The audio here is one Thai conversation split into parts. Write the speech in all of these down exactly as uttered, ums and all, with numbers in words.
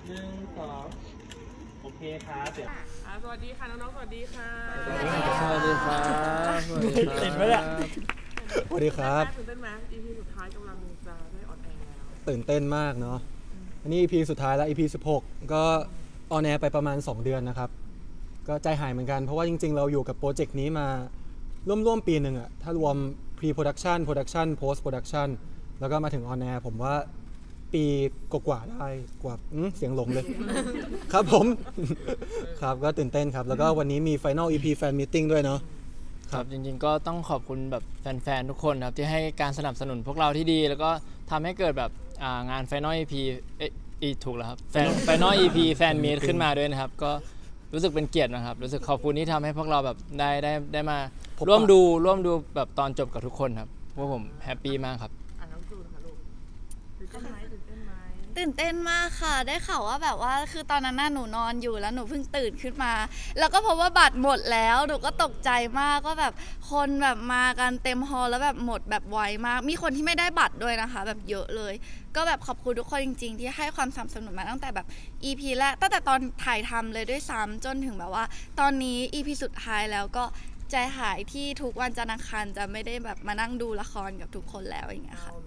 หนึ่งสองโอเคครับเดี๋ยวสวัสดีค่ะน้องๆสวัสดีค่ะสวัสดีครับสวัสดีครับติดไหมเนี่ยสวัสดีครับตื่นเต้นไหม อี พี สุดท้ายกำลังจะได้ออนแอร์แล้วตื่นเต้นมากเนาะอันนี้ อี พี สุดท้ายแล้ว อี พี สิบหกก็ออนแอร์ไปประมาณสองเดือนนะครับก็ใจหายเหมือนกันเพราะว่าจริงๆเราอยู่กับโปรเจกต์นี้มาร่วมๆปีหนึ่งอะถ้ารวม pre production production post production แล้วก็มาถึงออนแอร์ผมว่าปีกว่าๆได้กว่าเสียงหลงเลย ครับผม ครับก็ตื่นเต้นครับแล้วก็วันนี้มี Final อี พี Fan Meeting ด้วยเนาะครับจริงๆก็ต้องขอบคุณแบบแฟนๆทุกคนครับที่ให้การสนับสนุนพวกเราที่ดีแล้วก็ทำให้เกิดแบบงาน Final อี พี เอ๊ะถูกแล้วครับ Final อี พี Fan Meet ขึ้นมาด้วยนะครับก็รู้สึกเป็นเกียรตินะครับรู้สึกขอบคุณที่ทำให้พวกเราแบบได้ได้ได้มาร่วมดูร่วมดูแบบตอนจบกับทุกคนครับพวกผมแฮปปี้มากครับตื่นเต้นมากค่ะได้ข่าวว่าแบบว่าคือตอนนั้นน่ะหนูนอนอยู่แล้วหนูเพิ่งตื่นขึ้นมาแล้วก็พบว่าบัตรหมดแล้วหนูก็ตกใจมากก็แบบคนแบบมากันเต็มฮอลล์แล้วแบบหมดแบบไวมากมีคนที่ไม่ได้บัตรด้วยนะคะแบบเยอะเลยก็แบบขอบคุณทุกคนจริงๆที่ให้ความสนับสนุนมาตั้งแต่แบบ อี พี แรกตั้งแต่ตอนถ่ายทำเลยด้วยซ้ำจนถึงแบบว่าตอนนี้ อี พี สุดท้ายแล้วก็ใจหายที่ทุกวันจันทร์อังคารจะไม่ได้แบบมานั่งดูละครกับทุกคนแล้วอย่างเงี้ยค่ะ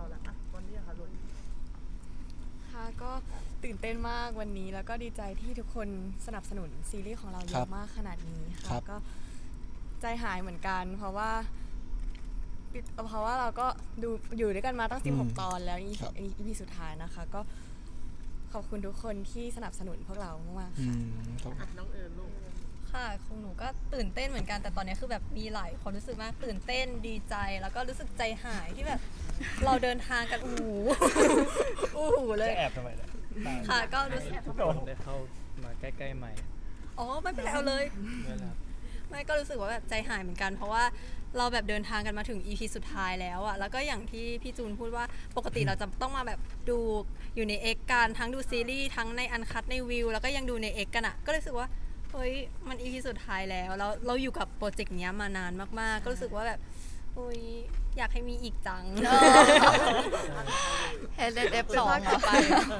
ก็ตื่นเต้นมากวันนี้แล้วก็ดีใจที่ทุกคนสนับสนุนซีรีส์ของเราเยอะมากขนาดนี้ค่ะก็ใจหายเหมือนกันเพราะว่าเพราะว่าเราก็ดูอยู่ด้วยกันมาตั้งสิบหกตอนแล้วอี พี สุดท้ายนะคะก็ขอบคุณทุกคนที่สนับสนุนพวกเรามากค่ะน้องเอิญลูกค่ะของหนูก็ตื่นเต้นเหมือนกันแต่ตอนนี้คือแบบมีหลายความรู้สึกมากตื่นเต้นดีใจแล้วก็รู้สึกใจหายที่แบบเราเดินทางกันอู้หูอู้หูเลยแอบทำไมเนี่ยค่ะก็รู้สึกโดนได้เข้ามาใกล้ๆใหม่อ๋อไม่เป็นไรเอาเลยไม่ก็รู้สึกว่าแบบใจหายเหมือนกันเพราะว่าเราแบบเดินทางกันมาถึง อี พี สุดท้ายแล้วอะแล้วก็อย่างที่พี่จูนพูดว่าปกติเราจะต้องมาแบบดูอยู่ใน X กันทั้งดูซีรีส์ทั้งในอันคัทในวิวแล้วก็ยังดูใน X กันอะก็รู้สึกว่าเฮ้ยมัน อี พี สุดท้ายแล้วแล้วเราอยู่กับโปรเจกต์นี้มานานมากๆก็รู้สึกว่าแบบโอ้ยอยากให้มีอีกจังเฮดเอฟสองต่อไป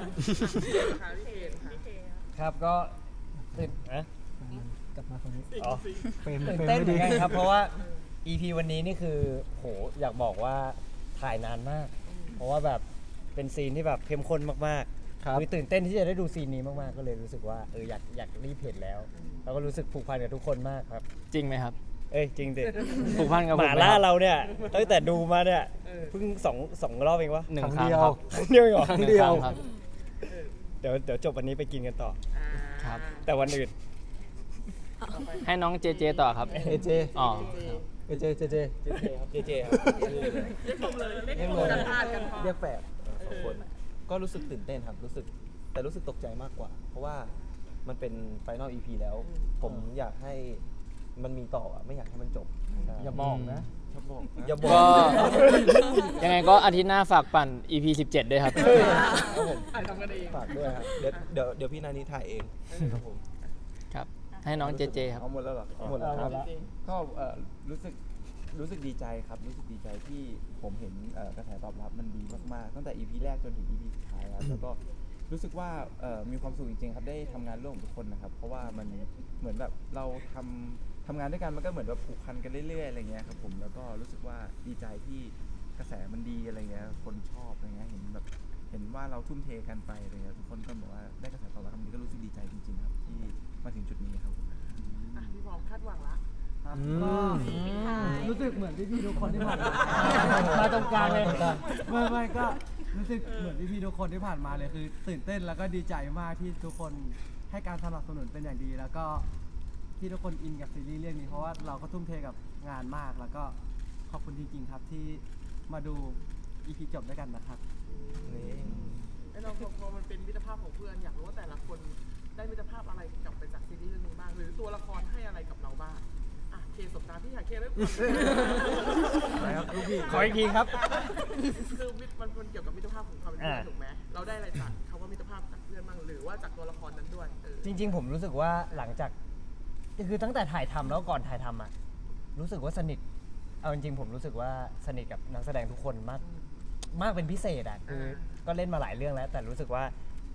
ครับก็ตื่นนะกลับมาคนนี้อ๋อตื่นเต้นเหมือนกันครับเพราะว่า อี พี วันนี้นี่คือโหอยากบอกว่าถ่ายนานมากเพราะว่าแบบเป็นซีนที่แบบเข้มข้นมากๆคือตื่นเต้นที่จะได้ดูซีนนี้มากๆก็เลยรู้สึกว่าเอออยากอยากรีบเห็นแล้วแล้วก็รู้สึกผูกพันกับทุกคนมากครับจริงไหมครับเอ้ยจริงดิผูกพันกับหมาล่าเราเนี่ยตั้งแต่ดูมาเนี่ยเพิ่งสองสองรอบเองวะหนึ่งครั้งครับครั้งเดียวเองเหรอครั้งเดียวครับเดี๋ยวเดี๋ยวจบวันนี้ไปกินกันต่อครับแต่วันอื่นให้น้องเจเจต่อครับเจเจอ๋อเจเจเจเจเจเจครับเจเจครับเรียกผมเลยเรียกผมกันพลาดกันพอเรียกแฝดสองคนก็รู้สึกตื่นเต้นครับรู้สึกแต่รู้สึกตกใจมากกว่าเพราะว่ามันเป็น Final อี พี แล้วผมอยากให้มันมีต่อไม่อยากให้มันจบอย่าบอกนะอย่าบอกก็ยังไงก็อาทิตย์หน้าฝากปั่น อี พี สิบเจ็ดด้วยครับครับผมฝากด้วยครับเดี๋ยวเดี๋ยวเดี๋ยวพี่นานีถ่ายเองครับผมครับให้น้องเจเจครับหมดแล้วเหรอหมดแล้วครับก็รู้สึกรู้สึกดีใจครับรู้สึกดีใจที่ผมเห็นกระแสตอบรับมันดีมากๆตั้งแต่ อี พี แรกจนถึง อี พี สุดท้ายแล้วแล้วก็รู้สึกว่ามีความสุขจริงๆครับได้ทำงานร่วมกับทุกคนนะครับเพราะว่ามันเหมือนแบบเราทำทำงานด้วยกันมันก็เหมือนแบบผูกพันกันเรื่อยๆอะไรเงี้ยครับผมแล้วก็รู้สึกว่าดีใจที่กระแสมันดีอะไรเงี้ยคนชอบอะไรเงี้ยเห็นแบบเห็นว่าเราทุ่มเทกันไปอะไรเงี้ยทุกคนก็บอกว่าได้กระแสตอบรับดีก็รู้สึกดีใจจริงๆครับที่มาถึงจุดนี้ครับพี่พร้อมคาดหวังละก็รู้สึกเหมือนพี่ๆทุกคนที่ผ่านมามาตรงกลางเลยไม่ไม่ก็รู้สึกเหมือนพี่ๆทุกคนที่ผ่านมาเลยคือตื่นเต้นแล้วก็ดีใจมากที่ทุกคนให้การสนับสนุนเป็นอย่างดีแล้วก็ที่ทุกคนอินกับซีรีส์เรื่องนี้เพราะว่าเราก็ทุ่มเทกับงานมากแล้วก็ขอบคุณจริงๆครับที่มาดู อี พี จบด้วยกันนะครับไอ้เราพอมันเป็นมิตรภาพของเพื่อนอยากรู้ว่าแต่ละคนได้มิตรภาพอะไรกลับไปจากซีรีส์เรื่องนี้บ้างหรือตัวละครให้อะไรกับเราบ้างอ่ะเคสบการณ์ที่อยากเคได้ก่อนครับลูกพี่ขออีกทีครับคือมันมันเกี่ยวกับมิตรภาพของความเป็นเพื่อนถูกไหมเราได้อะไรจากคำว่ามิตรภาพจากเพื่อนบ้างหรือว่าจากตัวละครนั้นด้วยจริงๆผมรู้สึกว่าหลังจากคือตั้งแต่ถ่ายทำแล้วก่อนถ่ายทำอ่ะรู้สึกว่าสนิทเอาจริงๆผมรู้สึกว่าสนิทกับนักแสดงทุกคนมากมากเป็นพิเศษอ่ะคือก็เล่นมาหลายเรื่องแล้วแต่รู้สึกว่า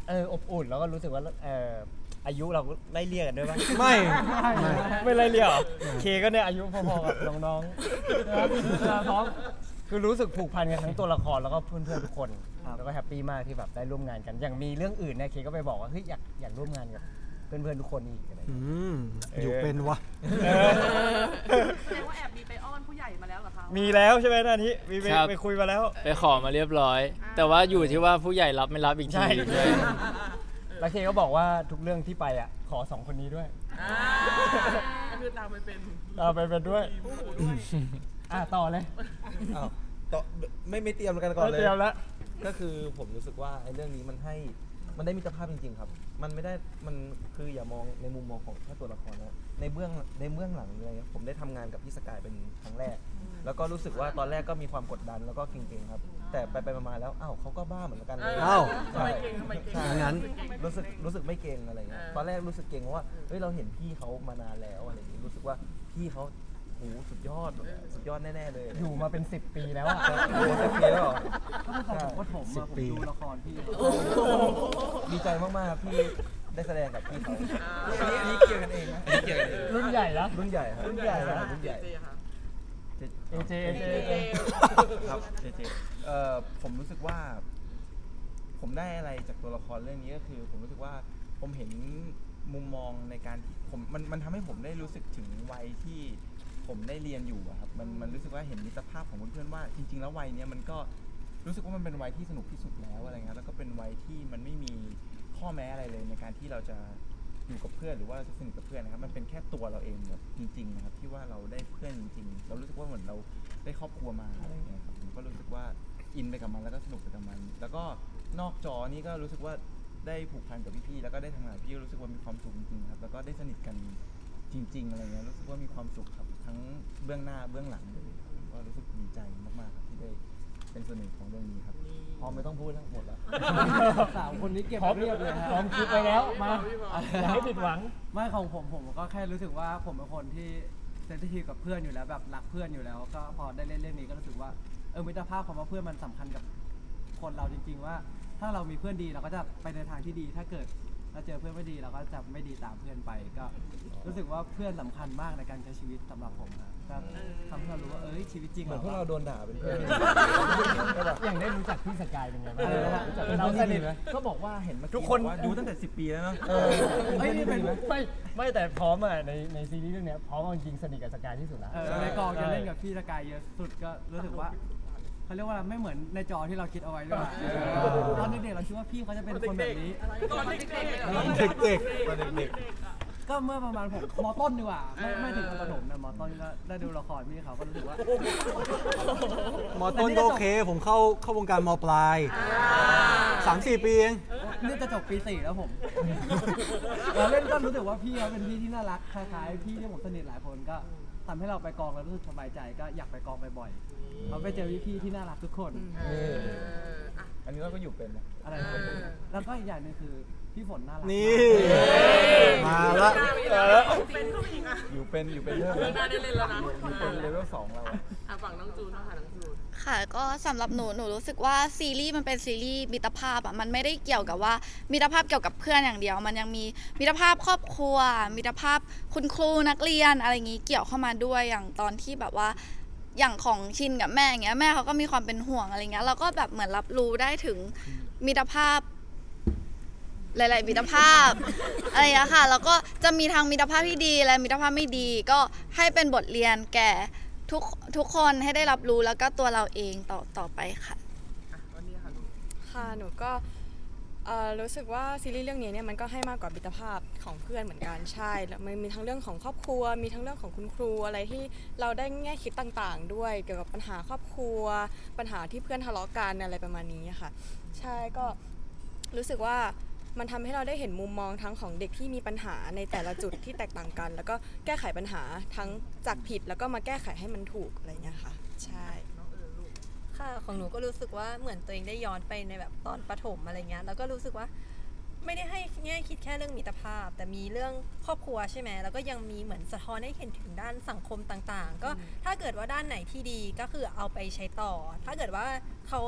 เอออบอุ่นแล้วก็รู้สึกว่าเอออายุเราไล่เลี่ยกันด้วยป่ะไม่ไม่ไล่เลี่ยเหรอเคก็เนี่ยอายุพอๆกับน้องๆนะครับเวลาซ้อมคือรู้สึกผูกพันกันทั้งตัวละครแล้วก็เพื่อนๆทุกคนแล้วก็แฮปปี้มากที่แบบได้ร่วมงานกันอย่างมีเรื่องอื่นเนี่ยเคก็ไปบอกว่าเฮ้ยอยากอยากร่วมงานกับเพื่อนๆทุกคนอีกอะไรอืมอยู่เป็นวะแสดงว่าแอบมีไปอ้อนผู้ใหญ่มาแล้วเหรอคะมีแล้วใช่ไหมหน้านี้มีไปครับไปคุยมาแล้วไปขอมาเรียบร้อย แต่ว่าอยู่ที่ว่าผู้ใหญ่รับไม่รับอีกใช่ทีด้วยแล้วเคก็บอกว่าทุกเรื่องที่ไปอ่ะขอสองคนนี้ด้วยอ่าก็คือตามไปเป็นเอาไปเป็นด้วยผู้หูด้วยอ่ะต่อเลยอ้าวต่อไม่ไม่เตรียมกันก่อนเลยเตรียมแล้วก็คือผมรู้สึกว่าไอ้เรื่องนี้มันให้มันได้มิตรภาพจริงๆครับ มันไม่ได้มันคืออย่ามองในมุมมองของแค่ตัวละครนะในเบื้องในเบื้องหลังเลยผมได้ทำงานกับพี่สกายเป็นครั้งแรก แล้วก็รู้สึกว่าตอนแรกก็มีความกดดันแล้วก็เก่งๆครับ แต่ไปไปมาๆแล้วอ้าวเขาก็บ้าเหมือนกันเลยอ้าวใช่ทำไมเก่งทำไมเก่งใช่งั้นทำไมเก่งรู้สึกรู้สึกไม่เก่งอะไรเงี้ยเออตอนแรกรู้สึกเก่งเพราะว่าเฮ้ยเราเห็นพี่เขามานานแล้วอะไรอย่างงี้รู้สึกว่าพี่เขาโหสุดยอดสุดยอดแน่ๆเลยอยู่มาเป็นสิบปีแล้วอ่ะโอ้โหสิบปีแล้วเหรอก็ตั้งแต่ผมก็ถมสิบมาผมปีดูละครพี่ดีใจมากๆครับที่ได้แสดงกับพี่เขาอ่าอันนี้เกี่ยวกันเองนะอันนี้เกี่ยวกันเองรุ่นใหญ่แล้วรุ่นใหญ่ครับรุ่นใหญ่นะรุ่นใหญ่เจค่ะเอเจเอเจเอเจครับเจเจเอ่อผมรู้สึกว่า ผมได้อะไรจากตัวละครเรื่องนี้ก็คือ ผมรู้สึกว่าผมเห็นมุมมองในการที่ผมมันมันทำให้ผมได้รู้สึกถึงวัยที่ผมได้เรียนอยู่อะครับมันมันรู้สึกว่าเห็นมิตรภาพของเพื่อนๆว่าจริงๆแล้ววัยเนี้ยมันก็รู้สึกว่ามันเป็นวัยที่สนุกที่สุดแล้วอะไรเงี้ยแล้วก็เป็นวัยที่มันไม่มีข้อแม้อะไรเลยในการที่เราจะอยู่กับเพื่อนหรือว่าเราจะสนิทกับเพื่อนนะครับมันเป็นแค่ตัวเราเองแบบจริงๆนะครับที่ว่าเราได้เพื่อนจริงๆเรารู้สึกว่าเหมือนเราได้ครอบครัวมาอะไรเงี้ยครับผมก็รู้สึกว่าอินไปกับมันแล้วก็สนุกไปกับมัน แล้วก็นอกจอนี่ก็รู้สึกว่าได้ผูกพันกับพี่ๆแล้วก็ได้ทำงานกับพี่รู้สึกว่ามีความสุขจริงๆครับแล้วก็ได้สนิทกันจริง ๆอะไรเงี้ยรู้สึกว่ามีความสุขครับทั้งเบื้องหน้าเบื้องหลังเลยครับผมก็รู้สึกดีใจมากๆครับที่ได้เป็นส่วนหนึ่งของเรื่องนี้ครับพอไม่ต้องพูดแล้วหมดแล้วสามคนนี้เก็บพร้อมเรียบเลยฮะพร้อมคิดไปแล้วมาอย่าให้ผิดหวังไม่ของผมผมก็แค่รู้สึกว่าผมเป็นคนที่เซนซิทีฟกับเพื่อนอยู่แล้วแบบรักเพื่อนอยู่แล้ว ก็พอได้เล่นเรื่องนี้ก็รู้สึกว่าเออมิตรภาพของว่าเพื่อนมันสำคัญกับคนเราจริง ๆ ว่าถ้าเรามีเพื่อนดีเราก็จะไปในทางที่ดี ถ้าเกิดเราเจอเพื่อนไม่ดีเราก็จะไม่ดีตามเพื่อนไป ก็รู้สึกว่าเพื่อนสำคัญมากในการใช้ชีวิตสำหรับผมนะก็ทำให้เรารู้ว่าเอ้ยชีวิตจริงเหมือนพวกก็เราโดนด่าเป็นเพื่อนอย่างได้รู้จักพี่สกายเป็นไงบ้างเออรู้จักเป็นเราเราสสนินิททไหมก็บอกว่าเห็นเมื่อทุกี้กคนบอกว่าดูตั้งแต่สิบปีแล้วเนาะเออเอ้ยนี่เป็นไม่ไม่แต่พร้อมอ่ะในในซีรีส์เรื่องเนี้ยพร้อมเอาจริงสนิทกับสกายที่สุดแล้วเออในกองจะเล่นกับพี่สกายเยอะสุดก็รู้สึกว่าเขาเรียกว่าไม่เหมือนในจอที่เราคิดเอาไว้ด้วยว่ะตอนเด็กๆเราคิดว่าพี่เขาจะเป็นคนแบบนี้ตอนเด็กๆเลยเหรอเด็กๆตอนเด็กก็เมื่อประมาณผมมต้นดีกว่าไม่ไม่ถึงประถมนะมต้นก็ได้ดูละครพี่เขาก็รู้สึกว่ามอต้นก็โอเค ผมเข้าเข้าวงการมปลายสามสี่ปีเองนี่จะจบปีสี่แล้วผมเราเล่นก็รู้สึกว่าพี่เขาเป็นพี่ที่น่ารักคล้ายๆพี่ที่ผมสนิทหลายคนก็ทำให้เราไปกองแล้วรู้สึกสบายใจก็อยากไปกองบ่อยๆเราไปเจอพี่ๆที่น่ารักทุกคนเอออ่ะอันนี้เราก็อยู่เป็นนะอะไรนะแล้วก็อีกอย่างหนึงคือพี่ฝนน่ารักนี่ มาละเป็นผู้หญิงอ่ะอยู่เป็นอยู่เป็นเรื่องเรื่องหน้าได้เล่นแล้วนะอยู่เป็นเลเวลสองเราอะอ่ะฝั่งน้องจูนบ้างค่ะน้องจูนค่ะก็สำหรับหนูหนูรู้สึกว่าซีรีส์มันเป็นซีรีส์มิตรภาพอ่ะมันไม่ได้เกี่ยวกับว่ามิตรภาพเกี่ยวกับเพื่อนอย่างเดียว มันยังมีมิตรภาพครอบครัว มิตรภาพคุณครูนักเรียนอะไรอย่างนี้เกี่ยวเข้ามาด้วยอย่างตอนที่แบบว่าอย่างของชินกับแม่อย่างเงี้ยแม่เขาก็มีความเป็นห่วงอะไรเงี้ยเราก็แบบเหมือนรับรู้ได้ถึงมิตรภาพหลายๆมิตรภาพ อะไรอย่างเงี้ยค่ะแล้วก็จะมีทางมิตรภาพที่ดีและมิตรภาพไม่ดีก็ให้เป็นบทเรียนแก่ทุกทุกคนให้ได้รับรู้แล้วก็ตัวเราเองต่อต่อไปค่ะอ่ะวันนี้ค่ะลูกค่ะหนูก็เอ่อรู้สึกว่าซีรีส์เรื่องนี้เนี่ยมันก็ให้มากกว่ามิตรภาพของเพื่อนเหมือนกันใช่แล้วมันมีทั้งเรื่องของครอบครัว มีทั้งเรื่องของคุณครูอะไรที่เราได้แง่คิดต่างๆ ด้วยเกี่ยวกับปัญหาครอบครัว ปัญหาที่เพื่อนทะเลาะกันอะไรประมาณนี้ค่ะใช่ก็รู้สึกว่ามันทำให้เราได้เห็นมุมมองทั้งของเด็กที่มีปัญหาในแต่ละจุดที่แตกต่างกัน แล้วก็แก้ไขปัญหาทั้งจากผิดแล้วก็มาแก้ไขให้มันถูกอะไรเงี้ยค่ะใช่ค่ะของหนูก็รู้สึกว่าเหมือนตัวเองได้ย้อนไปในแบบตอนประถมอะไรเงี้ยแล้วก็รู้สึกว่าไม่ได้ให้แง่คิดแค่เรื่องมิตรภาพ แต่มีเรื่องครอบครัวใช่ไหมแล้วก็ยังมีเหมือนสะท้อนให้เห็นถึงด้านสังคมต่างๆ ก็ถ้าเกิดว่าด้านไหนที่ดีก็คือเอาไปใช้ต่อ ถ้าเกิดว่าเขาให้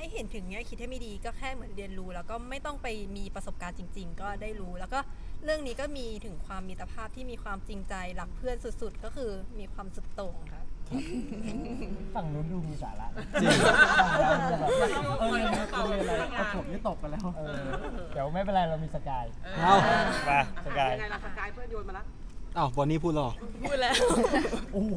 ให้เห็นถึงแง่คิดให้ไม่ดีก็แค่เหมือนเรียนรู้ แล้วก็ไม่ต้องไปมีประสบการณ์จริง ๆ ก็ได้รู้ แล้วก็เรื่องนี้ก็มีถึงความมิตรภาพที่มีความจริงใจรักเพื่อนสุดๆ ก็คือมีความสุดโต่งค่ะฝั่งนู้นดูมีสาระจริงเออเรียนเรียนอะไรประถมนี่ตกกันแล้วเออเดี๋ยวไม่เป็นไรเรามีสกายเอามาสกายยังไงล่ะสกายเพื่อนโยนมาละอ้าวบอนนี่พูดหรอพูดแล้วโอ้โห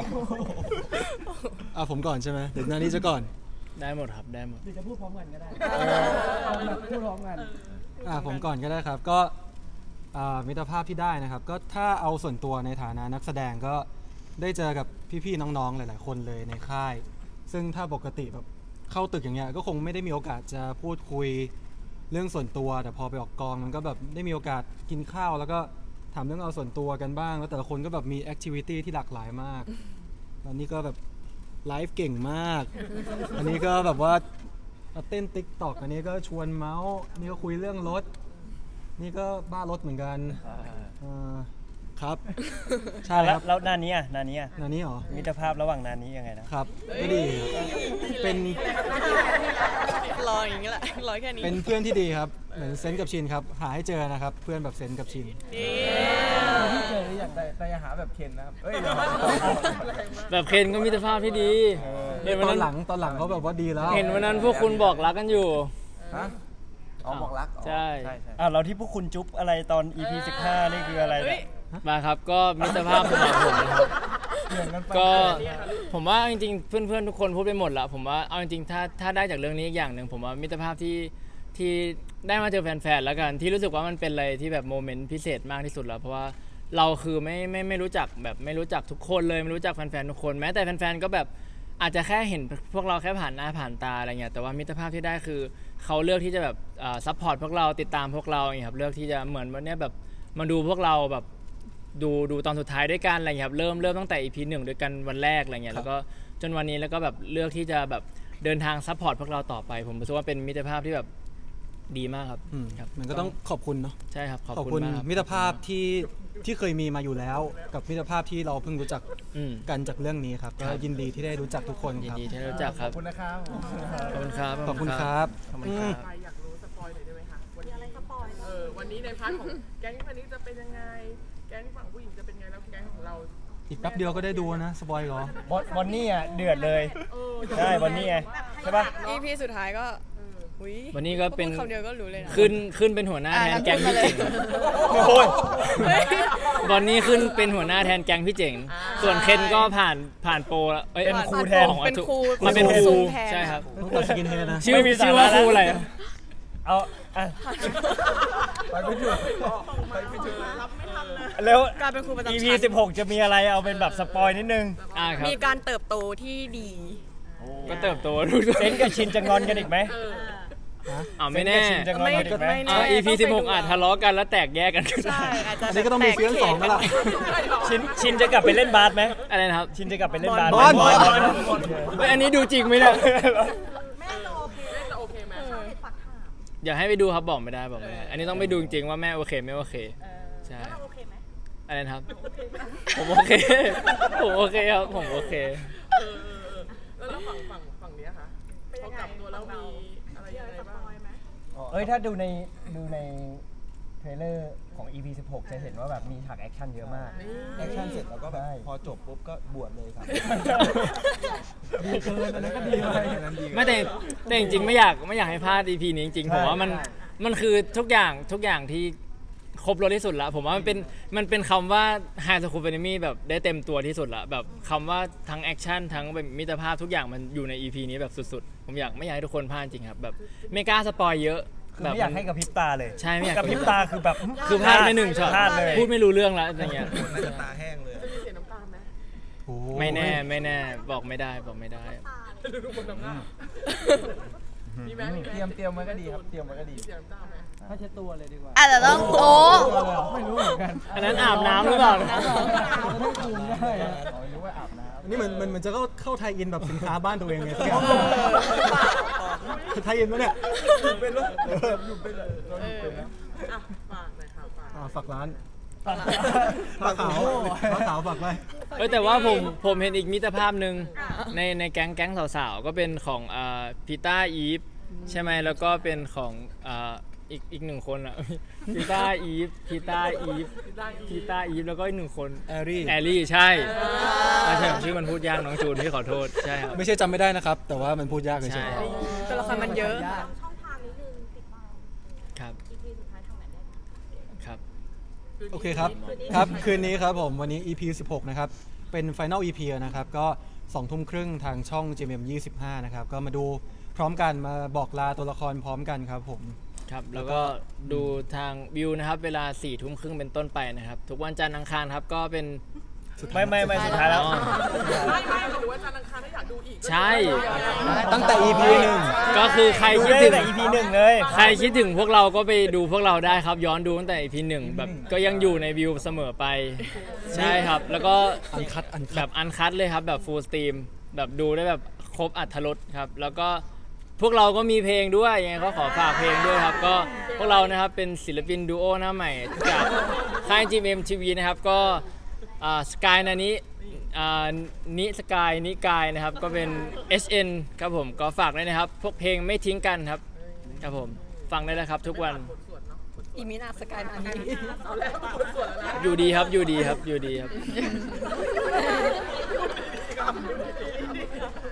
อ่ะผมก่อนใช่ไหมเดี๋ยวหน้านี้จะก่อนได้หมดครับได้หมดหรือจะพูดพร้อมกันก็ได้พูดพร้อมกันอ่ะผมก่อนก็ได้ครับก็อ่ามิตรภาพที่ได้นะครับ ก็ถ้าเอาส่วนตัวในฐานะนักแสดงก็ได้เจอกับพี่ๆน้องๆหลายๆคนเลยในค่าย ซึ่งถ้าปกติแบบเข้าตึกอย่างเงี้ยก็คงไม่ได้มีโอกาสจะพูดคุยเรื่องส่วนตัว แต่พอไปออกกองมันก็แบบได้มีโอกาสกินข้าวแล้วก็ถามเรื่องเอาส่วนตัวกันบ้างแล้วแต่ละคนก็แบบมีแอคทิวิตี้ที่หลากหลายมากตอนนี้ก็แบบไลฟ์เก่งมาก อันนี้ก็แบบว่าเต้นติ๊กต็อกอันนี้ก็ชวนเมาส์นี่ก็คุยเรื่องรถนี่ก็บ้ารถเหมือนกันอ่าครับใช่คแล้รัวบแล้วนานี้อ่ะนานี้อ่ะนานี้เหรอมิตรภาพระหว่างนานี้ยังไงนะครับก็ดีครับเป็นรออย่างนี้แหละรอแค่นี้เป็นเพื่อนที่ดีครับเหมือนเซนกับชินครับหาให้เจอนะครับเพื่อนแบบเซนกับชินที่เจออยากได้แต่อย่าหาแบบเคนนะครับเอ้ยเดี๋ยวแบบเคนก็มิตรภาพที่ดีเห็นตวัอน นหลันั้นงตอนหลังเขาแบบว่าดีแล้วเห็นวันนั้นพวกคุณบอกรักกันอยู่ฮะอ๋อบอกรักอ๋อใช่ใช่ใช่อ่าเราที่พวกคุณจุ๊บอะไรตอน อี พี สิบห้านี่คืออะไรเนี่ยมาครับก็มิตรภาพของผมนะครับก็ผมว่าจริงๆเพื่อนๆทุกคนพูดไปหมดละผมว่าเอาจริงๆถ้าถ้าได้จากเรื่องนี้อีกอย่างหนึ่งผมว่ามิตรภาพที่ที่ได้มาเจอแฟนๆแล้วกันที่รู้สึกว่ามันเป็นอะไรที่แบบโมเมนต์พิเศษมากที่สุดแล้วเพราะว่าเราคือไม่ไม่ไม่รู้จักแบบไม่รู้จักทุกคนเลยไม่รู้จักแฟนๆทุกคนแม้แต่แฟนๆก็แบบอาจจะแค่เห็นพวกเราแค่ผ่านหน้าผ่านตาอะไรเงี้ยแต่ว่ามิตรภาพที่ได้คือเขาเลือกที่จะแบบซัพพอร์ตพวกเราติดตามพวกเราอย่างเงี้ยครับเลือกที่จะเหมือนวันนี้แบบมาดูพวกเราแบบดูดูตอนสุดท้ายด้วยกันอะไรเงี้ยครับเริ่มเริ่มตั้งแต่ อี พี หนึ่งด้วยกันวันแรกอะไรเงี้ยแล้วก็จนวันนี้แล้วก็แบบเลือกที่จะแบบเดินทางซัพพอร์ตพวกเราต่อไปผมรู้สึกว่าเป็นมิตรภาพที่แบบดีมากครับอืมครับมันก็ต้องขอบคุณเนาะใช่ครับขอบขอบคุคุณ ณมากครับมิตรภาพที่ที่เคยมีมาอยู่แล้ว กับมิตรภาพที่เราเพิ่งรู้จักอืมกันจากเรื่องนี้ครับคก็รับยินดีที่ได้รู้จักทุกคนยิคน รับดีที่ได้รู้จักคขรัอบบ คุณนะครับขอบคุณครับขอบคุณครับขอบคุณครับใครอยากรู้สปอยหน่อยได้ไหมคะวันนี้อะไรสปอยเออวันนี้ในพาร์ทของแก๊งคนนี้จะเป็นยังไงแก๊งฝั่งผู้หญิงจะเป็นไงแล้วแก๊งของเราอีกแป๊บเดียวก็ได้ดูนะสปอยล์เหรอบอนบอนนี่อ่ะเดือดเลยเออใช่บอนนี่ไงใช่ปะอีพีสุดท้ายก็อุ้ยวันนี้ก็เป็นพูดคำเดียวก็รู้เลยนะขึ้นขึ้นเป็นหัวหน้าแทนแก๊งพี่เจ๋งโอ้ยบอนนี่ขึ้นเป็นหัวหน้าแทนแก๊งพี่เจ๋ง ส่วนเคนก็ผ่านผ่านโปรแล้วอ้ยเป็นครูแทนของเป็นครูมาเป็นครูแทนใช่ครับต้องตัดสกินเฮดนะชื่อไม่มีสาระชื่อว่าครูอะไรอะเอาอ่ะไปไม่ถูกไปไม่ถูกรับไม่ทันเลยแล้วกลายเป็นครูประจำอีชั้นพี สิบหกจะมีอะไรเอาเป็นแบบสปอยนิดนึงอ่าครับมีการเติบโตที่ดีก็เติบโตทุกเซนกับชินจะงอนกันอีกไหมอ้าวไม่แน่เซนกับชินจะงอนกันอีกไหมไม่แน่อ่า อี พี สิบหกอาจทะเลาะกันแล้วแตกแยกกันก็ได้ใช่อาจจะอันนี้ก็ต้องมีซีซั่นสองแล้วล่ะชินชินจะกลับไปเล่นบาสไหมอะไรนะครับชินจะกลับไปเล่นบาสบอลไหมบอลเฮ้ยอันนี้ดูจริงไหมเนี่ยแม่จะโอเคแม่จะโอเคไหมอย่าให้ไปดูครับบอกไม่ได้บอกไม่ได้ อันนี้ต้องไปดูจริงๆว่าแม่โอเคไม่โอเคใช่อะไรนะครับ ผมโอเค ผมโอเคครับผมโอเคเออเออเออแล้วแล้วฝั่งฝั่งฝั่งเนี้ยคะพอกลับตัวแล้วมีอะไรยังไงบ้างเอ้ยถ้าดูในดูในเทรลเลอร์ของ อี พี สิบหกจะเห็นว่าแบบมีฉากแอคชั่นเยอะมากแอคชั่นเสร็จแล้วก็แบบใช่พอจบปุ๊บก็บวชเลยครับดีเกินอันนั้นก็ดีไปอันนั้นดีกว่าไม่แต่แต่จริงๆไม่อยากไม่อยากให้พลาด อี พี นี้จริงๆผมว่ามันมันคือทุกอย่างทุกอย่างที่ครบรสที่สุดแล้วผมว่ามันเป็นมันเป็นคำว่า High School Academy แบบได้เต็มตัวที่สุดละแบบคำว่าทั้งแอคชั่นทั้งแบบมิตรภาพทุกอย่างมันอยู่ใน อี พี นี้แบบสุดๆผมอยากไม่อยากให้ทุกคนพลาดจริงครับแบบไม่กล้าสปอยเยอะคือแบบไม่อยากให้กระพริบตาเลยใช่ไม่อยากกระพริบตาคือแบบคือพลาดไปหนึ่งช็อตพลาดเลยพูดไม่รู้เรื่องแล้วอย่างเงี้ยน่าจะตาแห้งเลยจะมีเสียน้ำตาไหมโอ้ไม่แน่ไม่แน่บอกไม่ได้บอกไม่ได้ดูทุกคนน้ำตามีไหมมีไหมเตรียมเตรียมไว้ก็ดีครับเตรียมไว้ก็ดีมีเสียน้ำตาไหมถ้าเช็ดตัวเลยดีกว่าอาจจะต้องโอ้ไม่รู้เหมือนกันอันนั้นอาบน้ำหรือเปล่าจะได้ซูมได้อะอ๋อนึกว่าอาบน้อันนี้เหมือนเหมือนเหมือนจะเข้าเข้าไทยอินแบบสินค้าบ้านตัวเองเลยสักอย่างไทยอินปะเนี่ยำเป็นแล้วอยู่เป็นเลยเราอยู่เป็นแล้วอ่ะฝากหน่อยค่ะฝากอ่าฝากร้านผ้าขาวผ้าขาวฝากไว้เอ้ยแต่ว่าผมผมเห็นอีกมิตรภาพหนึ่งในในแก๊งแก๊งสาวๆก็เป็นของอ่าพีต้าอีฟใช่ไหมแล้วก็เป็นของอ่าอีกอีกหนึ่งคนอ่ะ พีต้าอีฟพีต้าอีฟพีต้าอีฟแล้วก็อีกหนึ่งคนแอรี่แอรี่ใช่ไม่ใช่ชื่อมันพูดยากน้องจูนพี่ขอโทษใช่ครับไม่ใช่จำไม่ได้นะครับ แต่ว่ามันพูดยากเลยใช่ใช่ไหมตัวละครมันเยอะช่องทางนิดนึงติดตามครับอี พี สุดท้ายทางไหนได้บ้างครับโอเคครับ ครับคืนนี้ครับผมวันนี้ อี พี สิบหกนะครับเป็น Final อี พี นะครับก็สองทุ่มครึ่งทางช่อง จี เอ็ม ยี่สิบห้านะครับก็มาดูพร้อมกันมาบอกลาตัวละครพร้อมกันครับผมครับแล้วก็ดูทางวิวนะครับเวลาสี่ทุ่มครึ่งเป็นต้นไปนะครับทุกวันจันทร์อังคารครับก็เป็นไม่ไม่ไม่สุดท้ายแล้วอ๋อไม่ไม่หรือว่าจันทร์อังคารถ้าอยากดูอีกใช่ตั้งแต่ อี พี หนึ่งก็คือใครดูคิดได้ถึงแต่ อี พี หนึ่งเลยใครคิดถึงพวกเราก็ไปดูพวกเราได้ครับย้อนดูตั้งแต่ อี พี หนึ่งแบบก็ยังอยู่ในวิวเสมอไปใช่ครับแล้วก็อันคัดอันแบคัดบอันคัดเลยครับแบบฟูลสตรีมแบบดูได้แบบครบอรรถรสครับแล้วก็พวกเราก็มีเพลงด้วยยังไงก็ขอฝากเพลงด้วยครับก็พวกเรานะครับเป็นศิลปินดูโอหน้าใหม่จากค่าย จี เอ็ม ที วี นะครับก็สกายนานี้นิสกายนิกายนะครับก็เป็น เอช เอ็น ครับผมก็ฝากด้วยนะครับพวกเพลงไม่ทิ้งกันครับครับผมฟังได้แล้วครับทุกวันอีมินาสกายนานี้เอาแล้วคนสวยแล้วนะอยู่ดีครับอยู่ดีครับอยู่ดีครับกรรม